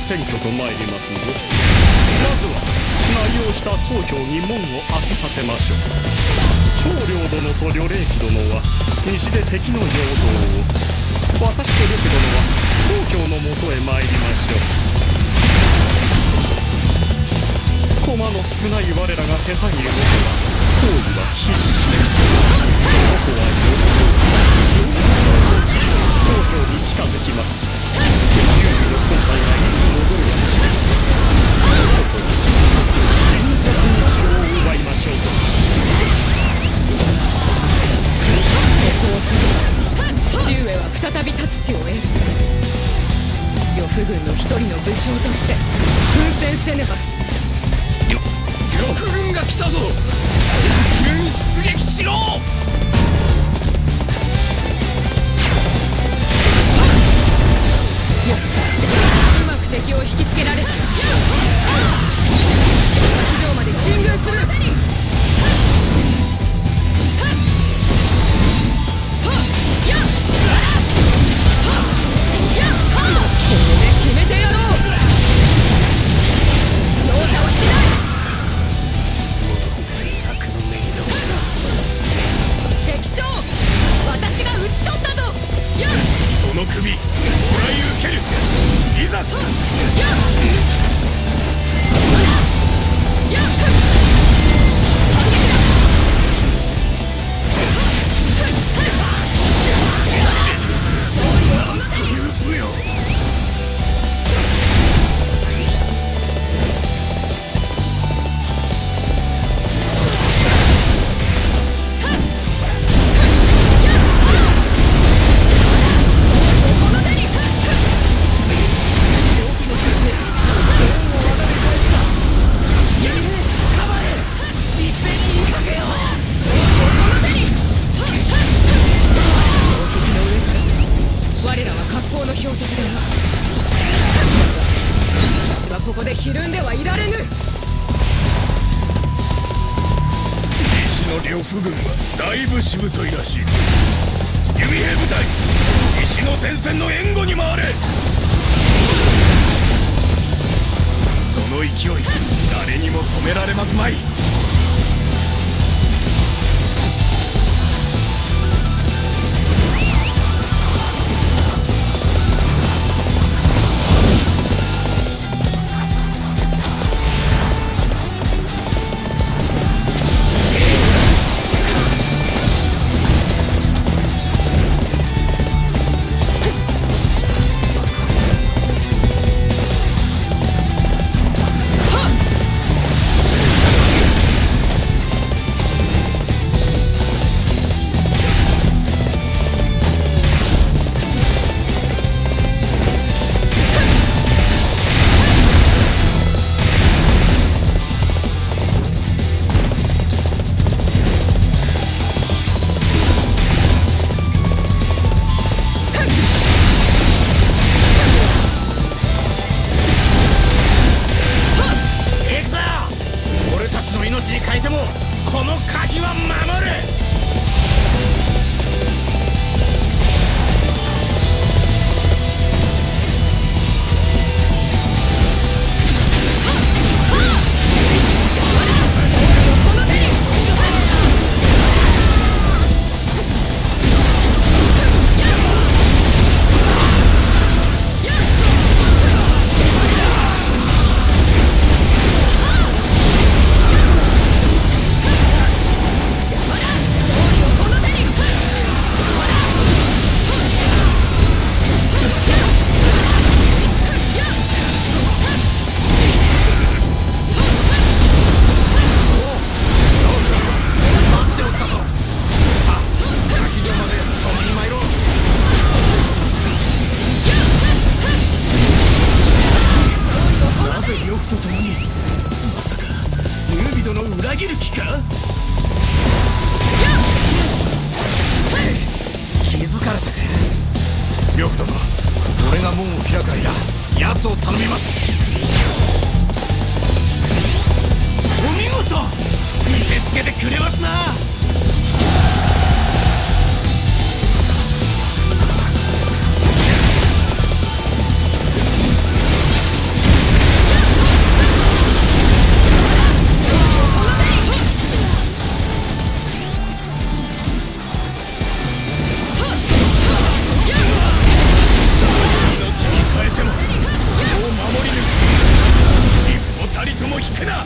選挙と参りますぞ。まずは内容した総評に門を開けさせましょう。長領殿と呂礼騎殿は西で敵の陽動を、私と呂家殿は総評のもとへ参りましょう。駒の少ない我らが下手に動けば行為は必至。ここは総評に近づきます。劉備の本体がいつ戻るかもしれません。ここに迅速に城を奪いましょうぞ。 父上は再び立つ地を得る。呂布軍の一人の武将として奮戦せねば。 呂布軍が来たぞ。軍出撃しろ。 よし、うまく敵を引きつけられた。非常まで進軍する。ここで決めてやろう。容赦はしない。 策の目に残した。 敵将、私が討ち取ったぞ。 その首もらい受ける。いざ。 ここでひるんではいられぬ。 西の呂布軍はだいぶしぶといらしい。弓兵部隊、西の戦線の援護に回れ。その勢い、誰にも止められますまい。呂布殿、俺が門を開く間、奴を頼みます。お見事、見せつけてくれますな。 だ。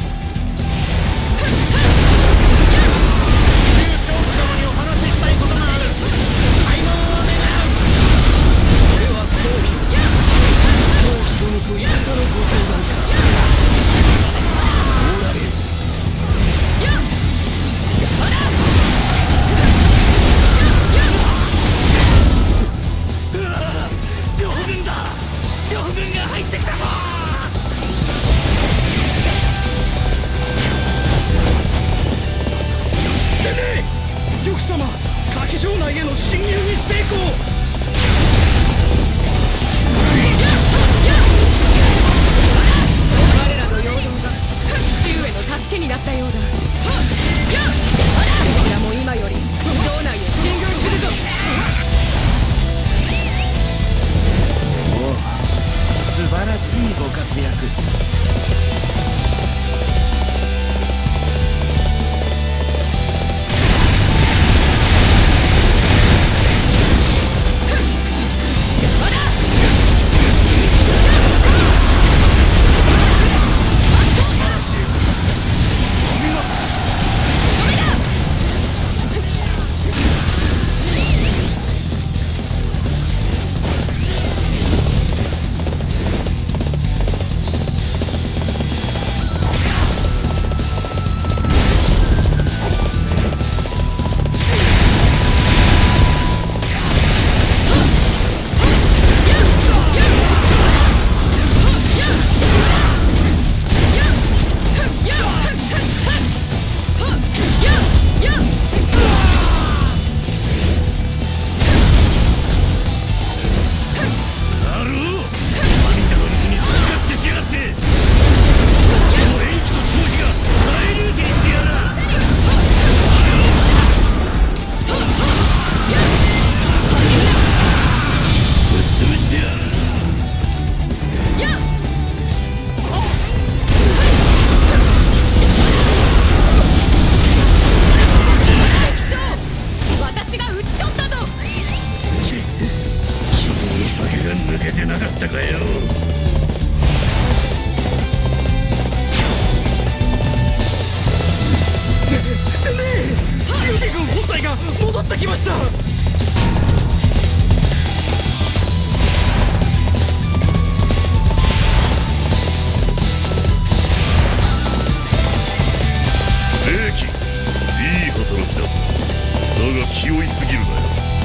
気負いすぎるなよ。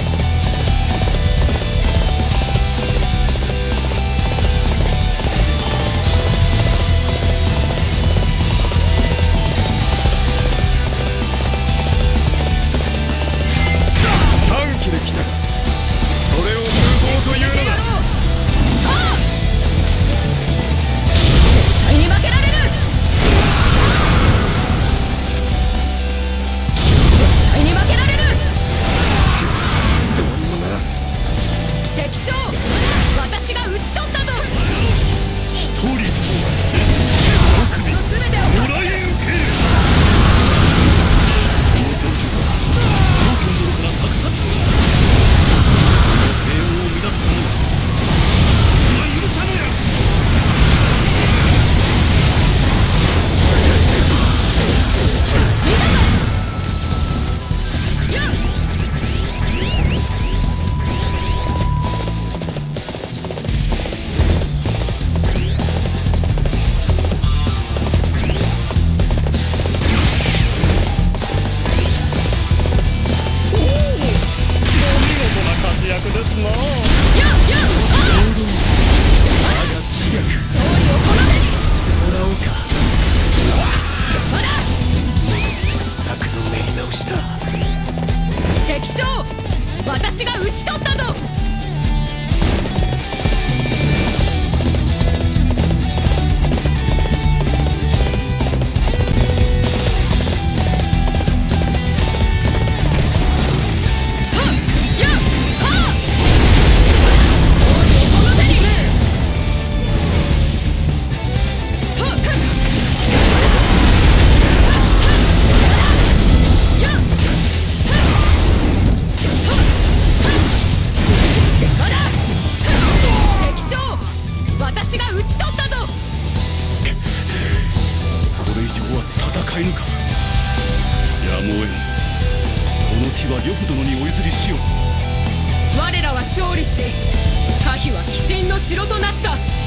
短期で来たが、それを無謀というのだ。 絶対に負けられる。絶対に負けられる。 えぬか。やむを得ぬ。この地は呂布殿にお譲りしよう。 我らは勝利し可否は鬼神の城となった。